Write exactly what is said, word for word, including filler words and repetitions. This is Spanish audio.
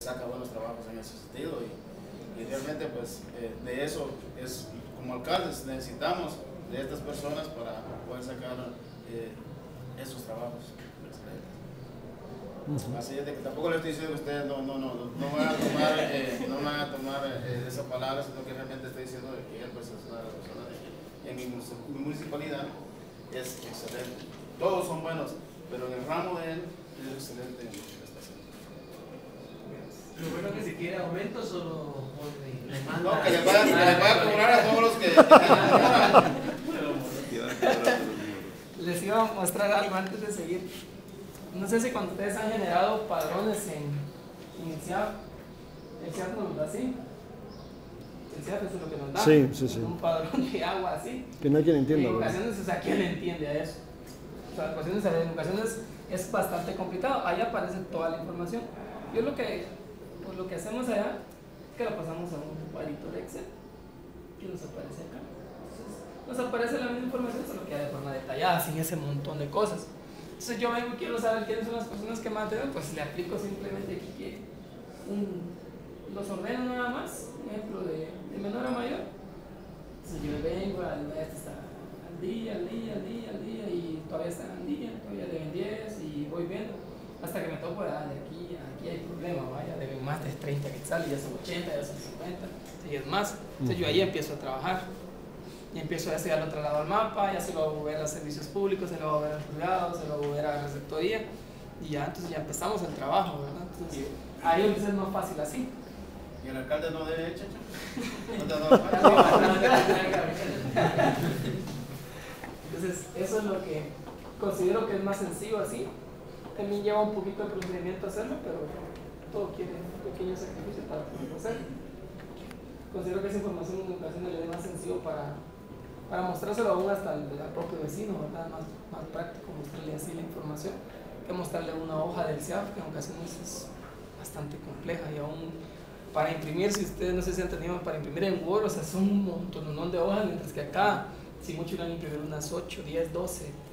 saca buenos trabajos en ese sentido y, y realmente pues eh, de eso es, como alcaldes necesitamos de estas personas para poder sacar eh, esos trabajos. Uh-huh. Así es de que tampoco le estoy diciendo que ustedes no, no, no, no van a tomar, eh, no van a tomar eh, esa palabra, sino que realmente estoy diciendo de que él pues, es una de las personas de que en mi, mi municipalidad es excelente. Todos son buenos, pero en el ramo de él es excelente en lo que está haciendo. Lo bueno que si quiere aumento solo le manda. No, que le va, que le va a cobrar a todos los que... Les iba a mostrar algo antes de seguir. No sé si cuando ustedes han generado padrones en, en el C I A F, el C I A F nos lo da así. El C I A F es lo que nos da. Sí, sí, sí. Un padrón de agua así. Que no hay quien entienda. En ocasiones, o sea, ¿quién entiende a eso? O sea, en ocasiones, en ocasiones es bastante complicado. Ahí aparece toda la información. Yo lo que, pues lo que hacemos allá es que lo pasamos a un cuadrito de Excel que nos aparece acá. Entonces, nos aparece la misma información, solo que ya de forma detallada, sin ese montón de cosas. Entonces yo vengo y quiero saber quiénes son las personas que mantienen, pues le aplico simplemente aquí que un, los ordeno nada más, un ejemplo de, de menor a mayor. Entonces yo vengo, al mes está al día, al día, al día, al día, y todavía están al día, todavía deben diez, y voy viendo, hasta que me topo, ah, de aquí, aquí hay problema, vaya, deben más de treinta quetzales, ya son ochenta, ya son cincuenta, y es más. Entonces yo ahí empiezo a trabajar. Y empiezo a hacer al otro lado del mapa, ya se lo voy a ver a servicios públicos, se lo voy a ver al juzgado, se lo voy a ver a la receptoría, y ya entonces ya empezamos el trabajo, ¿verdad? Entonces ahí es más fácil así. ¿Y el alcalde no debe hecho? Entonces eso es lo que considero que es más sencillo así. También lleva un poquito de procedimiento hacerlo, pero todo quiere un pequeño sacrificio para poderlo hacer. Considero que esa información en ocasiones le dé más sencillo para, para mostrárselo aún hasta al, al propio vecino, ¿verdad? Más, más práctico mostrarle así la información que mostrarle una hoja del C I A F, que en ocasiones es bastante compleja, y aún para imprimir, si ustedes no sé si han tenido para imprimir en Word, o sea, son un montón de hojas, mientras que acá, si mucho, irán a imprimir unas ocho, diez, doce